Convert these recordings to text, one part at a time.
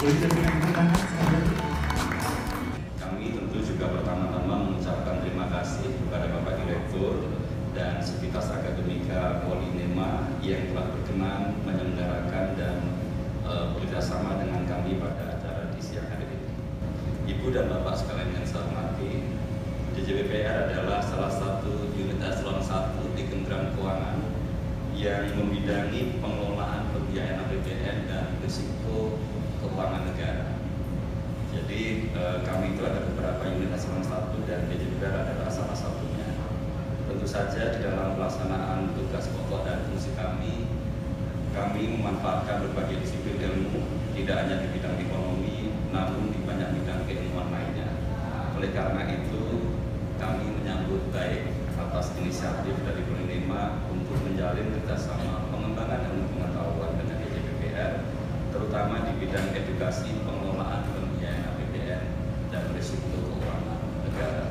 Kami tentu juga pertama-tama mengucapkan terima kasih kepada Bapak Direktur dan Sivitas Akademika Polinema yang telah berkenan menyelenggarakan dan bekerjasama dengan kami pada acara di siang hari ini. Ibu dan Bapak sekalian yang saya hormati, DJBPR adalah salah satu unit eselon 1 di Kementerian Keuangan yang membidangi pengelolaan pembiayaan APBN dan risiko keuangan negara. Jadi kami itu ada beberapa unit eselon 1 dan DJBPR adalah salah satunya. Tentu saja di dalam pelaksanaan tugas pokok dan fungsi kami memanfaatkan berbagai disiplin ilmu, tidak hanya di bidang ekonomi, namun di banyak bidang keilmuan lainnya. Oleh karena itu, kami menyambut baik atas inisiatif dari Polinema untuk menjalin kerjasama pengembangan ilmu pengetahuan dengan DJBPR, terutama di bidang edukasi pengelolaan pembiayaan APBN dan risiko keuangan negara.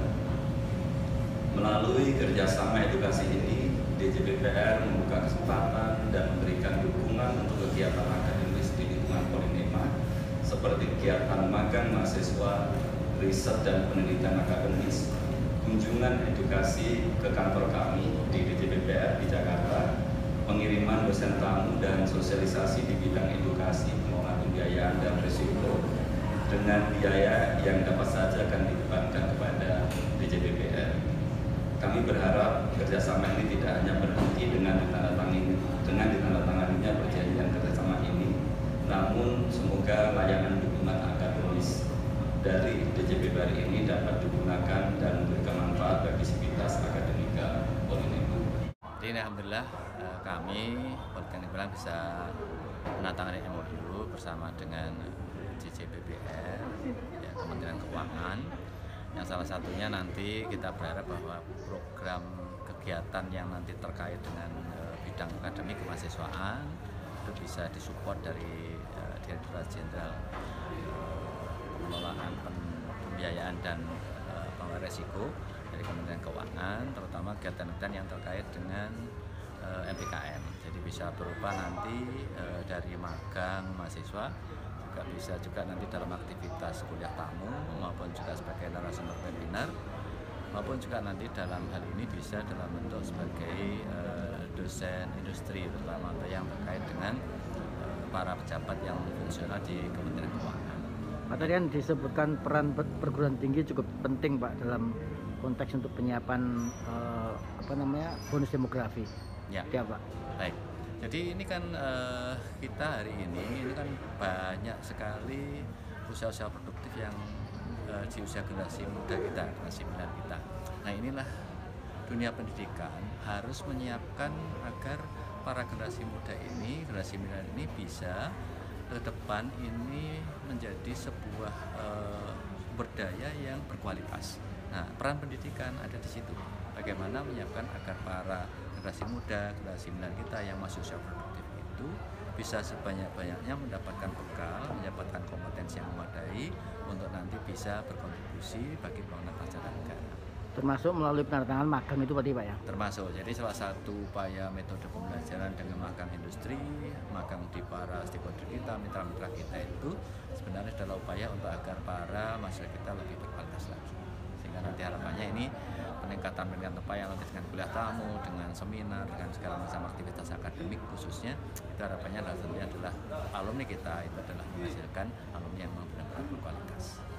Melalui kerjasama edukasi ini, DJBPR membuka kesempatan dan memberikan dukungan untuk kegiatan akademis di lingkungan Polinema seperti kegiatan magang mahasiswa, riset dan penelitian akademis, kunjungan edukasi ke kantor kami di DJBPR di Jakarta, pengiriman dosen tamu dan sosialisasi di bidang edukasi pengelolaan pembiayaan dan risiko dengan biaya yang dapat saja akan dibebankan kepada DJBPR. Kami berharap kerjasama ini tidak hanya berhenti dengan ditandatanganinya perjanjian kerjasama ini, namun semoga layanan dukungan akademis dari DJBPR ini dapat digunakan dan memberikan manfaat bagi Sivitas Akademika Polinema. Jadi alhamdulillah kami Politeknik Malang bisa menandatangani MOU bersama dengan DJBPR, ya, Kementerian Keuangan. Yang salah satunya nanti kita berharap bahwa program kegiatan yang nanti terkait dengan bidang akademik kemahasiswaan itu bisa disupport dari Direktorat Jenderal Pengelolaan Pembiayaan dan Pengelolaan Risiko dari Kementerian Keuangan, terutama kegiatan-kegiatan yang terkait dengan MPKM. Jadi bisa berupa nanti dari magang mahasiswa, bisa juga nanti dalam aktivitas kuliah tamu maupun juga sebagai narasumber webinar, maupun juga nanti dalam hal ini bisa dalam bentuk sebagai dosen industri, terutama yang terkait dengan para pejabat yang fungsional di Kementerian Keuangan. Pak, tadi kan disebutkan peran perguruan tinggi cukup penting Pak dalam konteks untuk penyiapan bonus demografi. Ya, Pak. Baik. Jadi ini kan kita hari ini kan banyak sekali usaha-usaha produktif yang di usia generasi muda kita, generasi milenial kita. Nah inilah dunia pendidikan harus menyiapkan agar para generasi muda ini, generasi milenial ini bisa ke depan ini menjadi sebuah sumber daya yang berkualitas. Nah peran pendidikan ada di situ. Bagaimana menyiapkan agar para generasi muda, generasi milenial kita yang masuk usia produktif itu bisa sebanyak-banyaknya mendapatkan bekal, mendapatkan kompetensi yang memadai untuk nanti bisa berkontribusi bagi pembangunan bangsa dan negara. Termasuk melalui penandatangan magang itu tadi Pak ya? Termasuk, jadi salah satu upaya metode pembelajaran dengan magang industri, magang di para stakeholder kita, mitra-mitra kita itu sebenarnya adalah upaya untuk agar para masyarakat kita lebih berkualitas lagi. Sehingga nanti harapannya ini peningkatan apa yang nanti dengan kuliah tamu, dengan seminar, dengan segala macam aktivitas akademik khususnya, itu harapannya adalah alumni kita itu adalah menghasilkan alumni yang benar-benar berkualitas.